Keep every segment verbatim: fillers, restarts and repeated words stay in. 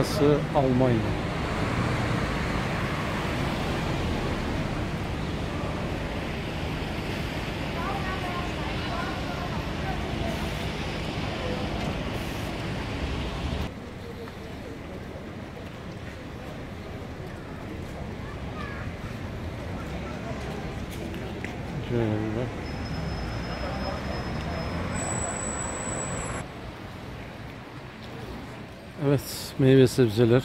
Burası Almanya. Şöyle. Evet, meyve sebzeler,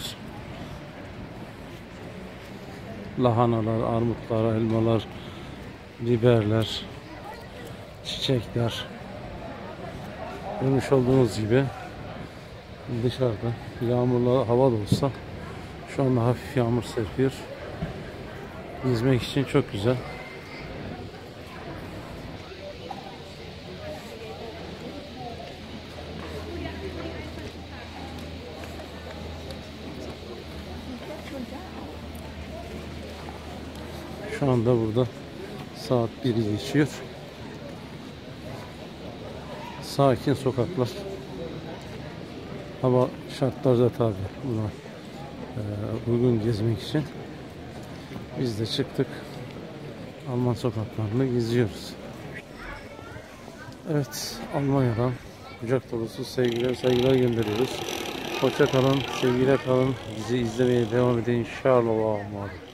lahanalar, armutlar, elmalar, biberler, çiçekler. Görmüş olduğunuz gibi dışarıda yağmurlu hava da olsa şu anda hafif yağmur serpiyor. Gezmek için çok güzel. Şu anda burada saat biri geçiyor. Sakin sokaklar. Hava şartları da tabi buna e, uygun gezmek için. Biz de çıktık. Alman sokaklarını geziyoruz. Evet, Almanya'dan kucak dolusu sevgiler, saygılar gönderiyoruz. Hoşça kalın, sevgiyle kalın. Bizi izlemeye devam edin. İnşallah.